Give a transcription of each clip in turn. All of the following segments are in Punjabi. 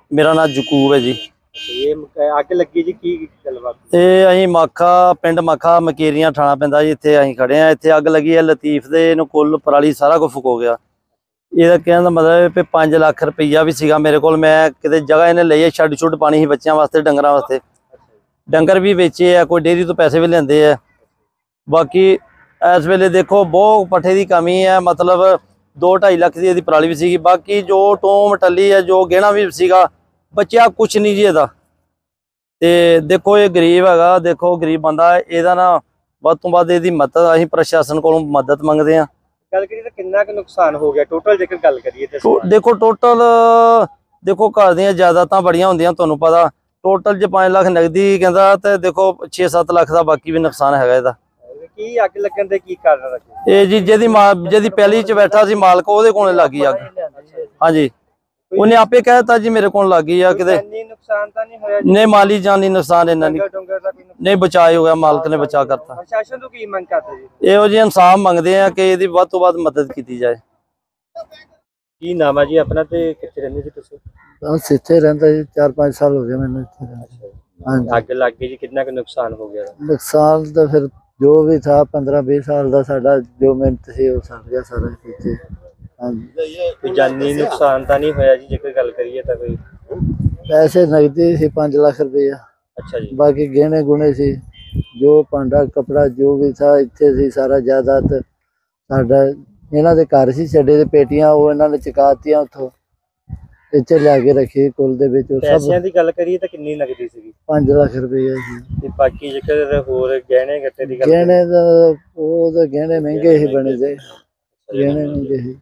मेरा नाम जकूब है जी। ये ਅੱਗ ਲੱਗੀ ਜੀ ਕੀ ਗੱਲਬਾਤ? ਇਹ ਅਸੀਂ ਮਾਖਾ ਪਿੰਡ ਮਾਖਾ ਮਕੇਰੀਆਂ ਠਾਣਾ ਪੈਂਦਾ ਜੀ। ਇੱਥੇ ਅਸੀਂ ਖੜੇ ਆ। ਇੱਥੇ ਅੱਗ ਲੱਗੀ ਹੈ ਲਤੀਫ ਦੇ। ਇਹਨੂੰ ਕੁੱਲ ਪਰਾਲੀ ਸਾਰਾ ਕੁਝ ਫੁਕੋ ਗਿਆ। ਇਹਦਾ ਕਹਿਣ ਦਾ ਮਤਲਬ ਹੈ ਵੀ 5 ਲੱਖ ਰੁਪਈਆ ਵੀ ਸੀਗਾ ਮੇਰੇ ਕੋਲ। ਮੈਂ ਕਿਤੇ ਜਗ੍ਹਾ ਇਹਨੇ ਲਈ ਹੈ, ਛੱਡ ਛੁੱਟ ਪਾਣੀ ਸੀ ਬੱਚਿਆਂ ਵਾਸਤੇ, ਡੰਗਰਾਂ ਵਾਸਤੇ। ਡੰਗਰ ਵੀ ਵੇਚੇ ਆ, ਕੋਈ ਡੇਅਰੀ ਤੋਂ ਪੈਸੇ ਵੀ ਲੈਂਦੇ ਆ। ਬਾਕੀ ਇਸ ਵੇਲੇ ਦੇਖੋ ਬਹੁਤ ਪੱਠੇ ਦੀ ਕਮੀ ਹੈ। ਮਤਲਬ 2-2.5 ਲੱਖ ਦੀ ਇਹਦੀ ਪਰਾਲੀ ਵੀ ਸੀਗੀ। ਬਾਕੀ ਜੋ ਟੋਮ ਟੱਲੀ ਹੈ, ਜੋ ਗਹਿਣਾ ਵੀ ਸੀਗਾ, बच्चा कुछ नहीं जी ਇਹਦਾ। ਤੇ देखो ये गरीब हैगा, देखो गरीब बंदा है। ਇਹਦਾ ना ਵੱਧ ਤੋਂ ਵੱਧ ਇਹਦੀ ਮਦਦ ਅਸੀਂ ਪ੍ਰਸ਼ਾਸਨ ਕੋਲੋਂ ਮਦਦ ਮੰਗਦੇ ਹਾਂ। ਗੱਲ ਕਰੀਏ ਤਾਂ ਕਿੰਨਾ ਕੁ ਨੁਕਸਾਨ ਹੋ ਗਿਆ ਟੋਟਲ ਜੇਕਰ ਗੱਲ ਕਰੀਏ ਤੇ? ਦੇਖੋ ਟੋਟਲ ਦੇਖੋ ਘਰ ਦੀਆਂ ਜਾਇਦਾਦਾਂ ਬੜੀਆਂ ਹੁੰਦੀਆਂ, ਤੁਹਾਨੂੰ ਪਤਾ। ਟੋਟਲ 'ਚ 5 ਲੱਖ ਨਗਦੀ ਕਹਿੰਦਾ, ਤੇ ਦੇਖੋ 6-7 ਲੱਖ ਦਾ ਬਾਕੀ ਵੀ ਨੁਕਸਾਨ ਹੈਗਾ ਇਹਦਾ। ਕੀ ਅੱਗ ਲੱਗਣ ਦੇ ਕੀ ਕਾਰਨ ਰੱਖੇ? ਇਹ ਜੀ ਜਿਹਦੀ ਪਹਿਲੀ 'ਚ ਬੈਠਾ ਸੀ ਮਾਲਕ, ਉਹਦੇ ਕੋਲ ਲੱਗੀ ਅੱਗ। ਹਾਂਜੀ, ਉਹਨੇ ਆਪੇ ਕਹਿਤਾ ਜੀ ਮੇਰੇ ਕੋਲ ਲੱਗੀ ਆ। ਕਿਤੇ ਨੁਕਸਾਨ ਤਾਂ ਨਹੀਂ ਹੋਇਆ? ਨਹੀਂ, ਮਾਲੀ ਜਾਨੀ ਨੁਕਸਾਨ ਇਹਨਾਂ ਨੇ ਨਹੀਂ, ਬਚਾਅ ਹੋ ਗਿਆ, ਮਾਲਕ ਨੇ ਬਚਾ ਕਰਤਾ। ਪ੍ਰਸ਼ਾਸਨ ਤੋਂ ਕੀ ਮੰਗ ਕਰਦੇ ਜੀ? ਇਹੋ ਜਿਹੇ ਇਨਸਾਫ ਮੰਗਦੇ ਆ ਕਿ ਇਹਦੀ ਵੱਧ ਤੋਂ ਵੱਧ ਮਦਦ ਕੀਤੀ ਜਾਏ। ਕੀ ਨਾਮ ਹੈ ਜੀ ਆਪਣਾ ਤੇ ਕਿੱਥੇ ਰਹਿੰਦੇ ਜੀ ਤੁਸੀਂ? ਬਸ ਇੱਥੇ ਰਹਿੰਦਾ ਜੀ, 4-5 ਸਾਲ ਹੋ ਗਏ ਮੈਨੂੰ ਇੱਥੇ ਰਹਿੰਦੇ। ਹਾਂਜੀ, ਅੱਗ ਲੱਗ ਗਈ ਜੀ, ਕਿੰਨਾ ਕੁ ਨੁਕਸਾਨ ਹੋ ਗਿਆ? ਨੁਕਸਾਨ ਤਾਂ ਫਿਰ ਜੋ ਵੀ ਥਾ 15-20 ਸਾਲ ਦਾ ਸਾਡਾ ਜੋ ਮਿਹਨਤ ਸੀ ਉਹ ਸੜ ਗਿਆ ਸਾਰਾ ਇੱਥੇ। ਹਾਂਜੀ, ਕੋਈ ਜਾਨੀ ਨੁਕਸਾਨ ਤਾਂ ਨਹੀਂ ਹੋਇਆ ਜੀ ਜੇਕਰ ਗੱਲ ਕਰੀਏ ਤਾਂ? ਕੋਈ ਪੈਸੇ ਨਗਦੀ ਸੀ 5 ਲੱਖ ਰੁਪਇਆ। ਅੱਛਾ ਜੀ। ਬਾਕੀ ਗਹਿਣੇ ਗੁਣੇ ਸੀ, ਜੋ ਭਾਂਡਾ ਕਪੜਾ ਜੋ ਵੀ ਥਾ ਇੱਥੇ ਸੀ ਸਾਰਾ ਜਾਇਦਾਦ ਸਾਡਾ। ਇਹਨਾਂ ਦੇ ਘਰ ਸੀ ਛੱਡੇ ਦੇ ਪੇਟੀਆਂ, ਉਹ ਇਹਨਾਂ ਨੇ ਚੁਕਾਤੀਆਂ ਉੱਥੋਂ ਇੱਥੇ ਲਿਆ ਕੇ ਰੱਖੀ ਕੁੱਲ ਦੇ ਵਿੱਚ। ਪੈਸਿਆਂ ਦੀ ਗੱਲ ਕਰੀਏ ਤਾਂ ਕਿੰਨੀ ਨਗਦੀ ਸੀਗੀ? 5 ਲੱਖ ਰੁਪਇਆ ਸੀ। ਤੇ ਬਾਕੀ ਜੇਕਰ ਹੋਰ ਗਹਿਣੇ ਗੱਟੇ ਦੀ ਗੱਲ? ਗਹਿਣੇ ਦਾ ਉਹ ਤਾਂ ਗਹਿਣੇ ਮਹਿੰਗੇ ਹੀ ਬਣੇ ਦੇ, ਗਹਿਣੇ ਮਹਿੰਗੇ ਸੀ।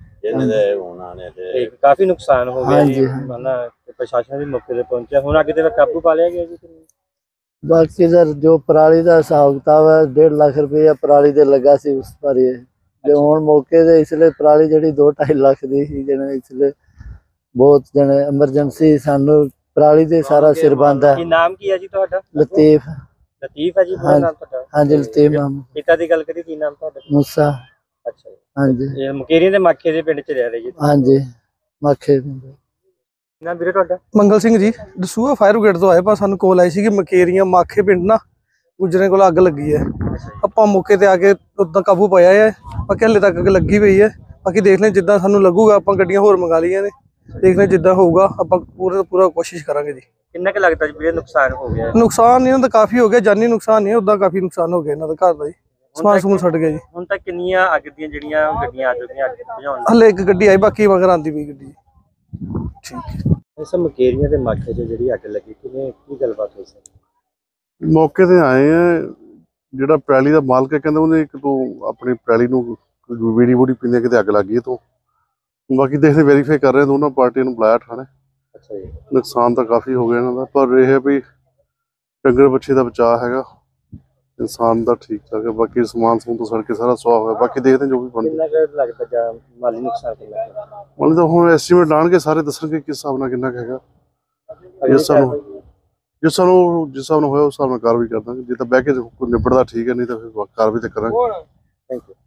ਤੇ ਕਾਫੀ ਨੁਕਸਾਨ ਹੋ ਗਿਆ ਜੀ। ਹਾਂਜੀ। ਪ੍ਰਸ਼ਾਸਨ ਵੀ ਮੌਕੇ ਤੇ ਪਹੁੰਚਿਆ, ਹੁਣ ਅੱਗੇ ਤੇ ਕਾਬੂ ਪਾ ਲਿਆ ਗਿਆ ਜੀ? ਬਾਕੀ ਦਾ ਜੋ ਪਰਾਲੀ ਦਾ ਹਿਸਾਬ ਕਿਤਾਬ ਹੈ 1.5 ਲੱਖ ਰੁਪਇਆ ਪਰਾਲੀ ਦੇ ਲੱਗਾ ਸੀ ਉਸ ਬਾਰੇ। ਜੋ ਹੁਣ ਮੌਕੇ ਦੇ ਇਸ ਲਈ ਪਰਾਲੀ ਜਿਹੜੀ 2-2.5 ਲੱਖ ਦੀ ਸੀ, ਜਿਹਨੇ ਇਸ ਲਈ ਬਹੁਤ ਜਣੇ ਐਮਰਜੈਂਸੀ ਸਾਨੂੰ ਪਰਾਲੀ ਦੇ ਸਾਰਾ ਸਿਰ ਬੰਦਾ। ਕੀ ਨਾਮ ਕੀ ਹੈ ਜੀ ਤੁਹਾਡਾ? ਲਤੀਫ। ਲਤੀਫ ਹੈ ਜੀ ਨਾਮ ਤੁਹਾਡਾ? ਹਾਂਜੀ, ਲਤੀਫ ਨਾਮ। ਪਿਤਾ ਦੀ ਗੱਲ ਕਰੀ ਕੀ ਨਾਮ ਤੁਹਾਡਾ? ਮੂਸਾ। ਅੱਛਾ ਜੀ। ਹਾਂਜੀ, ਇਹ ਮਕੇਰੀਆਂ ਦੇ ਮਾਖੇ ਦੇ ਪਿੰਡ ਚ ਰਹਿ ਰਹੇ ਜੀ? ਹਾਂਜੀ, ਮਾਖੇ। ਨਾਮ ਵੀਰੇ ਤੁਹਾਡਾ? ਮੰਗਲ ਸਿੰਘ ਜੀ, ਦਸੂਹਾ ਫਾਇਰ ਬ੍ਰਿਗੇਡ ਤੋਂ ਆਏ। ਪਰ ਸਾਨੂੰ ਕੋਲ ਆਈ ਸੀ ਕਿ ਮਕੇਰੀਆਂ ਮਾਖੇ ਪਿੰਡ ਨਾ ਗੁਜਰੇ ਕੋਲ ਅੱਗ ਲੱਗੀ ਹੈ। ਆਪਾਂ ਮੌਕੇ ਤੇ ਆ ਕੇ ਉਦਾਂ ਕਾਬੂ ਪਾਇਆ ਹੈ। ਬਾਕੀ ਹਲੇ ਤੱਕ ਅੱਗ ਲੱਗੀ ਪਈ ਹੈ। ਬਾਕੀ ਦੇਖ ਲੈ ਜਿੱਦਾਂ ਸਾਨੂੰ ਲੱਗੂਗਾ, ਆਪਾਂ ਗੱਡੀਆਂ ਹੋਰ ਮੰਗਾ ਲਈਆਂ ਨੇ। ਦੇਖ ਲੈ ਜਿੱਦਾਂ ਹੋਊਗਾ ਆਪਾਂ ਪੂਰਾ ਕੋਸ਼ਿਸ਼ ਕਰਾਂਗੇ ਜੀ। ਕਿੰਨਾ ਕੁ ਲੱਗਦਾ ਜੀ ਵੀਰੇ ਨੁਕਸਾਨ ਹੋ ਗਿਆ? ਨੁਕਸਾਨ ਇਹਨਾਂ ਦਾ ਕਾਫੀ ਹੋ ਗਿਆ, ਜਾਨੀ ਨੁਕਸਾਨ ਨਹੀਂ, ਉਦਾਂ ਕਾਫੀ ਨੁਕਸਾਨ ਹੋ ਗਿਆ ਇਹਨਾਂ ਦਾ ਘਰ ਦਾ ਜੀ। ਸਮਾਨ ਸਮੂਨ ਸੜ ਗਿਆ ਜੀ। ਹੁਣ ਤੱਕ ਕਿੰਨੀਆਂ ਅੱਗ ਦੀਆਂ ਜਿਹੜੀਆਂ ਗੱਡੀਆਂ ਆ ਚੁੱਕੀਆਂ ਅੱਗ ਬੁਝਾਉਣ? ਹਲੇ ਇੱਕ ਗੱਡੀ ਆਈ, ਬਾਕੀ ਮਗਰ ਆਂਦੀ ਪਈ ਗੱਡੀ। ਠੀਕ ਹੈ। ਇਸ ਮਕੇਰੀਆਂ ਦੇ ਮਾਖੇ 'ਚ ਜਿਹੜੀ ਅੱਗ ਲੱਗੀ, ਕਿਵੇਂ ਕੀ ਗੱਲਬਾਤ ਹੋਈ ਸੀ? ਮੌਕੇ ਤੇ ਆਏ ਆ। ਜਿਹੜਾ ਪਰਾਲੀ ਦਾ ਮਾਲਕ ਹੈ ਕਹਿੰਦਾ ਉਹਨੇ ਇੱਕ ਤੋਂ ਆਪਣੀ ਪਰਾਲੀ ਨੂੰ ਬੀੜੀ ਬੂੜੀ ਪੀਂਦੇ ਕਿਤੇ ਅੱਗ ਲੱਗ ਗਈ ਤੋਂ। ਬਾਕੀ ਦੇਖਦੇ ਵੈਰੀਫਾਈ ਕਰ ਰਹੇ, ਦੋਨਾਂ ਪਾਰਟੀਆਂ ਨੂੰ ਬੁਲਾਇਆ ਠਾਣੇ। ਅੱਛਾ ਜੀ। ਨੁਕਸਾਨ ਤਾਂ ਕਾਫੀ ਹੋ ਗਿਆ ਇਹਨਾਂ ਦਾ, ਪਰ ਇਹ ਹੈ ਵੀ ਡੰਗਰ ਬੱਚੇ ਦਾ ਬਚਾਅ ਹੈਗਾ, ਇਨਸਾਨ ਦਾ ਠੀਕ ਠਾਕ ਹੈ। ਬਾਕੀ ਸਮਾਨ ਸਮੂਨ ਤੋਂ ਸੜ ਕੇ ਸਾਰਾ ਸੁਆਹ ਹੋਇਆ। ਬਾਕੀ ਦੇਖਦੇ ਜੋ ਵੀ ਬਣਦਾ। ਕਿੰਨਾ ਕੁ ਲੱਗਦਾ ਜਾਂ ਮਾਲੀ ਨੁਕਸਾਨ ਕਿੰਨਾ? ਮਤਲਬ ਤਾਂ ਹੁਣ ਐਸਟੀਮੇਟ ਲਾਣਗੇ, ਸਾਰੇ ਦੱਸਣਗੇ ਕਿਸ ਹਿਸਾਬ ਨਾਲ ਕਿੰਨਾ ਕੁ ਹੈਗਾ। ਜਿਸ ਹਿਸਾਬ ਨਾਲ ਹੋਇਆ ਉਸ ਹਿਸਾਬ ਨਾਲ ਕਾਰਵਾਈ ਕਰ ਦਾਂਗੇ। ਜੇ ਤਾਂ ਬਹਿ ਕੇ ਨਿਬੜਦਾ ਠੀਕ ਹੈ, ਨਹੀਂ ਤਾਂ ਫਿਰ ਕਾਰਵਾਈ ਤੇ ਕਰਾਂਗੇ। Thank you.